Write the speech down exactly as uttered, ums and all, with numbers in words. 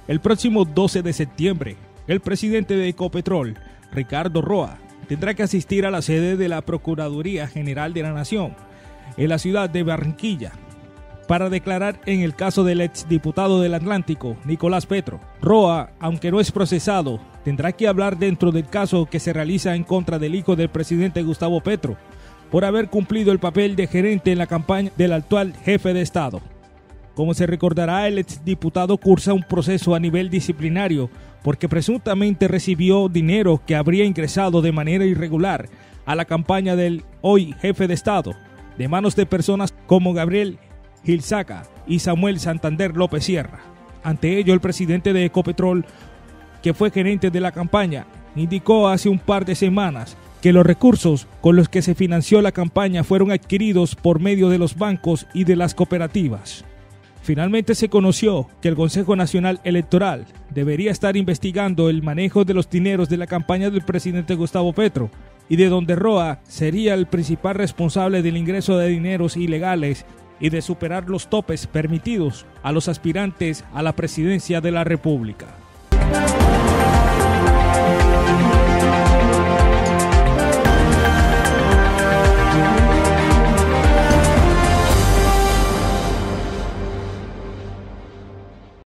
El próximo doce de septiembre, el presidente de Ecopetrol, Ricardo Roa, tendrá que asistir a la sede de la Procuraduría General de la Nación, en la ciudad de Barranquilla, para declarar en el caso del exdiputado del Atlántico, Nicolás Petro. Roa, aunque no es procesado, tendrá que hablar dentro del caso que se realiza en contra del hijo del presidente Gustavo Petro, por haber cumplido el papel de gerente en la campaña del actual jefe de Estado. Como se recordará, el exdiputado cursa un proceso a nivel disciplinario porque presuntamente recibió dinero que habría ingresado de manera irregular a la campaña del hoy jefe de Estado, de manos de personas como Gabriel Gilzaca y Samuel Santander López Sierra. Ante ello, el presidente de Ecopetrol, que fue gerente de la campaña, indicó hace un par de semanas que los recursos con los que se financió la campaña fueron adquiridos por medio de los bancos y de las cooperativas. Finalmente se conoció que el Consejo Nacional Electoral debería estar investigando el manejo de los dineros de la campaña del presidente Gustavo Petro, y de donde Roa sería el principal responsable del ingreso de dineros ilegales y de superar los topes permitidos a los aspirantes a la presidencia de la República.